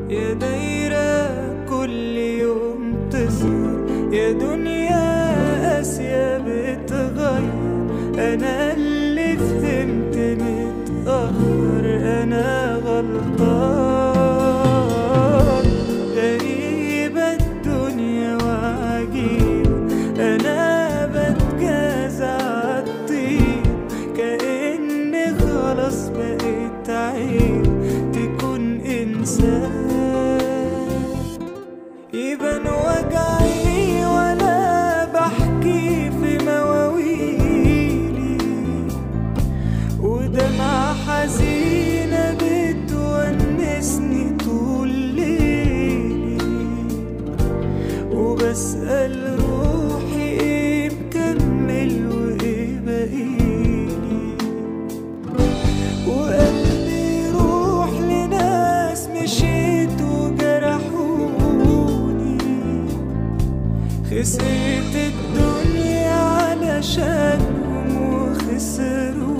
يا دايرة كل يوم تصغر، يا دنيا قاسية بتغير. أنا اللي فهمت متأخر، أنا غلطان. غريبة الدنيا وعجيبة، أنا بتجازى عالطيب. كأني خلاص بقيت عيب تكون إنسان. يبان وجعي وأنا بحكي في مواويلي، ودمعة حزينة بتونسني طول ليلي. وبسأل روحي إيه مكمل وإيه بقيلي، وقلبي يروح لناس مشيت وجرحوني. خسرت الدنيا علشانهم وخسروني.